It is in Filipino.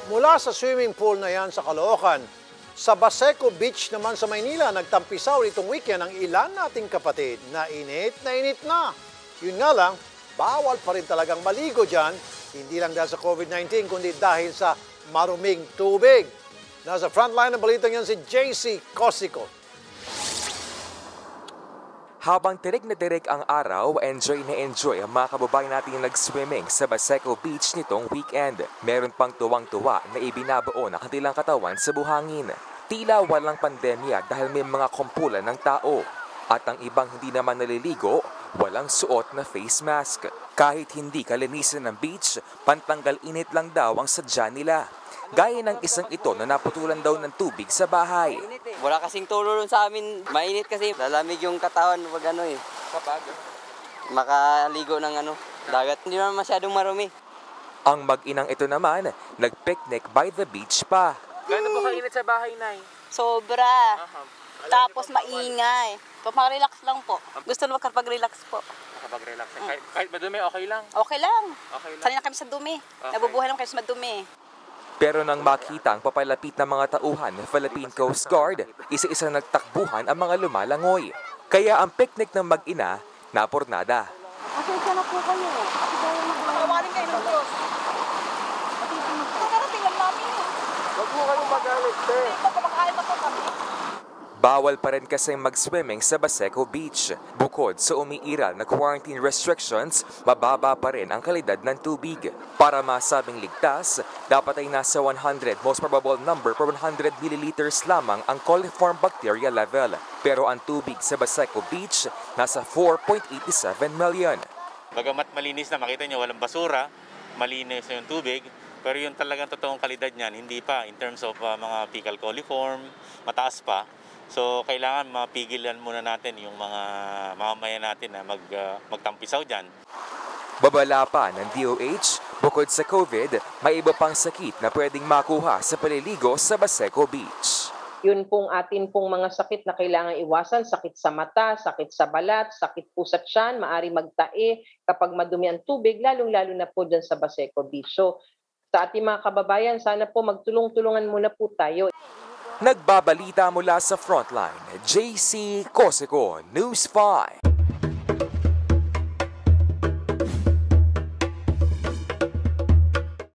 Mula sa swimming pool na yan sa Caloocan, sa Baseco Beach naman sa Maynila, nagtampisaw itong weekend ang ilan nating kapatid na init na. Yun nga lang, bawal pa rin talagang maligo dyan, hindi lang dahil sa COVID-19, kundi dahil sa maruming tubig. Nasa frontline ng balitang yan si JC Cosico. Habang tirik na tirik ang araw, enjoy na enjoy ang mga kababayan natin nag-swimming sa Baseco Beach nitong weekend. Meron pang tuwang-tuwa na ibinabaon ang kanilang katawan sa buhangin. Tila walang pandemya dahil may mga kumpulan ng tao. At ang ibang hindi naman naliligo, walang suot na face mask. Kahit hindi kalinisan ng beach, pantanggal init lang daw ang sadya nila. Gaya ng isang ito na naputulan daw ng tubig sa bahay. Wala kasing tulong sa amin. Mainit kasi. Lalamig yung katawan pag kapag makaligo ng dagat. Hindi naman masyadong marumi. Ang mag-inang ito naman, nag-picnic by the beach pa. Gano'n po kainit sa bahay, Nay? Sobra. Tapos maingay. Pag-relax lang po. Gusto na makapag-relax po. Makapag-relax. Kahit madumi, okay lang? Okay lang. Okay lang. Sanay na kami sa dumi. Okay. Nabubuhay lang kami sa madumi. Pero nang makita ang papalapit ng mga tauhan ng Philippine Coast Guard, isa-isa nagtakbuhan ang mga lumalangoy. Kaya ang picnic ng mag-ina, napurnada. Pasensya na po kayo. Kasi kaya maglawarin kayo ng Diyos. Kakarating lang namin. Huwag mo kayong magalit, sir. Kumakain na po kami. Bawal pa rin kasi mag-swimming sa Baseco Beach. Bukod sa umiiral na quarantine restrictions, mababa pa rin ang kalidad ng tubig. Para masabing ligtas, dapat ay nasa 100 most probable number per 100 milliliters lamang ang coliform bacteria level. Pero ang tubig sa Baseco Beach nasa 4.87 million. Bagamat malinis na, makita nyo walang basura, malinis yung tubig, pero yung talagang totoong kalidad niyan, hindi pa in terms of mga fecal coliform, mataas pa. So, kailangan mapigilan muna natin yung mga mamamayan natin na magtampisaw dyan. Babala pa ng DOH, bukod sa COVID, may iba pang sakit na pwedeng makuha sa paliligo sa Baseco Beach. Yun pong atin pong mga sakit na kailangan iwasan, sakit sa mata, sakit sa balat, sakit po sa tiyan, maaari magtae kapag madumi ang tubig, lalong-lalo na po dyan sa Baseco Beach. So, sa ating mga kababayan, sana po magtulong-tulungan muna po tayo. Nagbabalita mula sa frontline, JC Cosico, News 5.